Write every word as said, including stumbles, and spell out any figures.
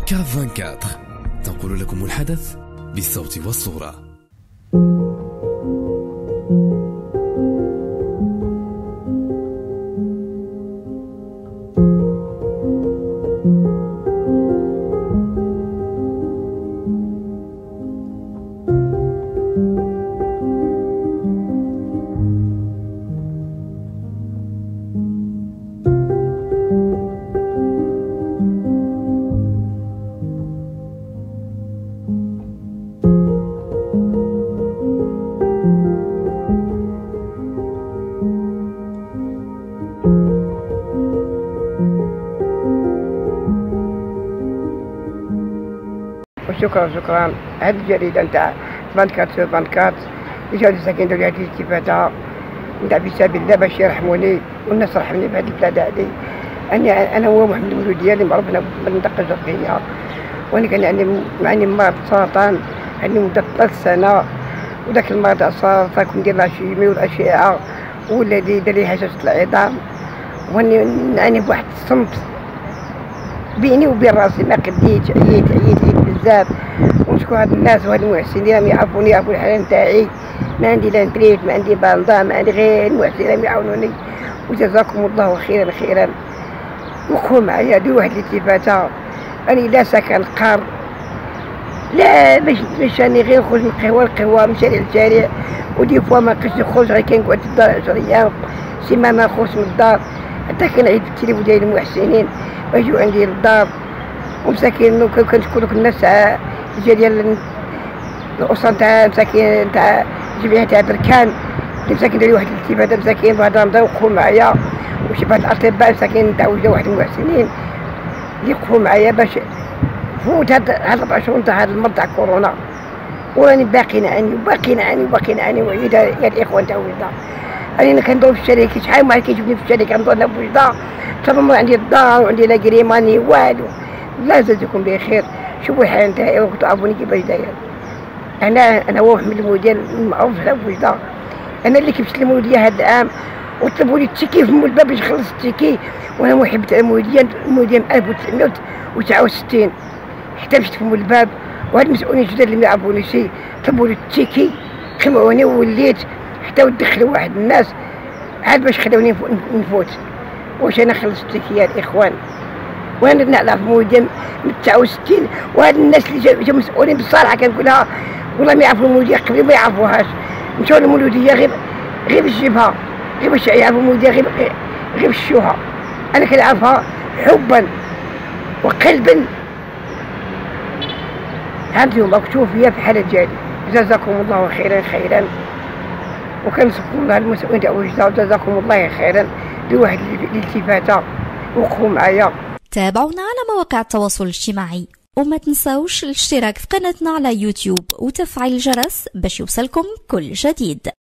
كاف أربعة وعشرين تنقل لكم الحدث بالصوت والصورة. شكرا شكرا. هذه الجريدة نتاع أربعة وعشرين أربعة وعشرين اللي جاو ساكنين ديال هذه الاستفادة نتاع في سبيل الله باش يرحموني والناس رحمني في هذه البلاد هذه. أنا أنا هو محمد المولود ديالي معروف أنا بالمنطقة الشرقية، وأنا كان يعني معاني مرض سرطان عندي مدة ثلاث سنة، وذاك المرض السرطان كنت ندير الشيمي والأشعة والذي دار لي هشاشة العظام، وأني نعاني بواحد الصمت بيني وبين راسي، ما قديتش، عييت عييت عييت بزاف. ونشكر هاد الناس وهاد المحسنين راهم يعرفوني، يعرفوا الحاله نتاعي، ما عندي لا نتريت ما عندي بالدا ما عندي، غير المحسنين راهم يعاونوني، وجزاكم الله خيرا خيرا. وقفوا معايا ديروا واحد الالتفاته، راني لا ساكن قار لا باش باش راني غير نخرج من القهوه للقهوه من شارع لشارع، ودي فوا ما نقدرش نخرج غير كنقعد في الدار عشر ايام سيما ما نخرج من الدار، حتى كنعيط في التليفون ديال المحسنين ويجيو عندي للدار. ومساكين كنشكر دوك الناس تاع ديال الاسره تاع مساكين تاع الجمعيه تاع بركان اللي مساكين داروا واحد الالتفاته، مساكين بعد رمضان وقفوا معايا، وشي بعض الاطباء مساكين تاع وجدوا واحد المحسنين اللي وقفوا معايا باش فوت هاد هاد اربع شهور تاع هاد المرض تاع كورونا. وراني باقي نعاني وباقي نعاني وباقي نعاني وعيدا يا الاخوان تاع وجده. راني كندور في الشركه، شحال من واحد كيشوفني في الشركه كندور انا في وجده، تما عندي الدار وعندي لا كريماني والو. الله يجازيكم بخير. شوفوا الحال نتاعي وتعرفوني كيفاش داير. انا انا هو محمد المولود المعروف هنا في وجده، انا اللي كبشت المولوديه هذا العام وطلبوا لي التيكي في الباب باش نخلص التيكي، وانا محب تاع المولوديه المولوديه من ألف وتسعمائة وتسعة وستين حتى مشيت في الباب، وهاد المسؤولين الجدد اللي ما يعرفوني شي طلبوا لي التيكي خمعوني ووليت حتى ودخلوا واحد الناس عاد باش خلوني نفوت. واش انا خلصت التيكي يا الاخوان؟ وانا نعرف المولوديه من تسعة وستين، وهاد الناس اللي جاو مسؤولين بالصراحه كنقولها والله ما يعرفوا المولوديه قبل ما يعرفوهاش. مشاو المولوديه غير غير بالجبهه، غير باش يعرفوا المولوديه غير غير بالشوها. انا كنعرفها حبا وقلبا. هانتوما مكتوب فيا في حاله ديالي. جزاكم الله خيرا خيرا، وكنشكر الله المسؤولين تاع وجده، جزاكم الله خيرا. ديروا واحد الالتفاته وقفوا معايا. تابعونا على مواقع التواصل الاجتماعي، وما تنساوش الاشتراك في قناتنا على يوتيوب وتفعيل الجرس باش يوصلكم كل جديد.